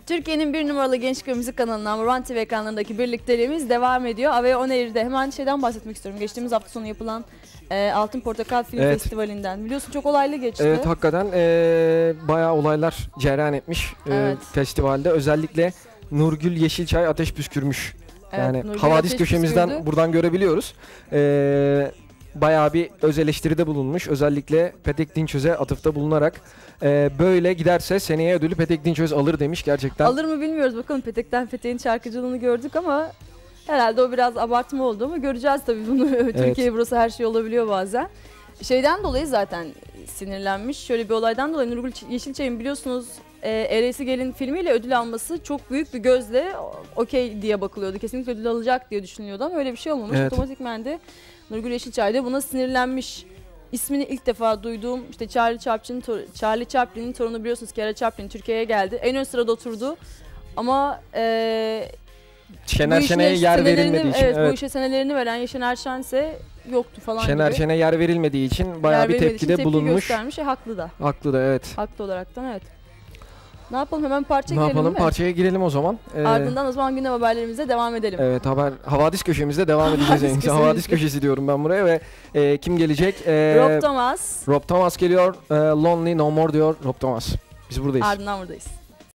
Türkiye'nin bir numaralı gençlik ve müzik kanalından Murat TV ekranlarındaki birlikteliğimiz devam ediyor. AVE On Air'de hemen şeyden bahsetmek istiyorum. Geçtiğimiz hafta sonu yapılan Altın Portakal Film Festivali'nden. Biliyorsun çok olaylı geçti. Evet, hakikaten bayağı olaylar cereyan etmiş festivalde. Özellikle Nurgül Yeşilçay ateş püskürmüş. Evet, yani Nurgül havadis köşemizden püskürdü. buradan görebiliyoruz. Bayağı bir öz eleştiride bulunmuş. Özellikle Petek Dinçöz'e atıfta bulunarak böyle giderse seneye ödülü Petek Dinçöz alır demiş gerçekten. Alır mı bilmiyoruz. Bakalım Petek'ten Petek'in şarkıcılığını gördük ama herhalde o biraz abartma oldu ama göreceğiz tabii bunu. Türkiye burası, her şey olabiliyor bazen. Şeyden dolayı zaten sinirlenmiş. Şöyle bir olaydan dolayı Nurgül Yeşilçay'ın biliyorsunuz Ereğlisi Gelin filmiyle ödül alması çok büyük bir gözle okey diye bakılıyordu. Kesinlikle ödül alacak diye düşünülüyordu ama öyle bir şey olmamış. Evet. Otomatikman de Nurgül Yeşilçay da buna sinirlenmiş. İsmini ilk defa duyduğum işte Charlie Chaplin'in torunu, biliyorsunuz Kiara Chaplin Türkiye'ye geldi. En ön sırada oturdu ama Şener Şen'e yer verilmediği için. Evet, bu işe senelerini veren Yeşener Şen ise yoktu falan Şener gibi. Şen'e yer verilmediği için bayağı bir tepkide bulunmuş. Göstermiş. Haklı da. Haklı da, evet. Haklı olaraktan, evet. Ne yapalım, hemen parça Ne girelim yapalım? mi? Parçaya girelim o zaman. Ardından o zaman gündem haberlerimize devam edelim. Evet, havadis köşemizde devam edeceğiz. Havadis köşesi diyorum ben buraya ve kim gelecek? Rob Thomas. Rob Thomas geliyor. Lonely No More diyor Rob Thomas. Biz buradayız. Ardından buradayız.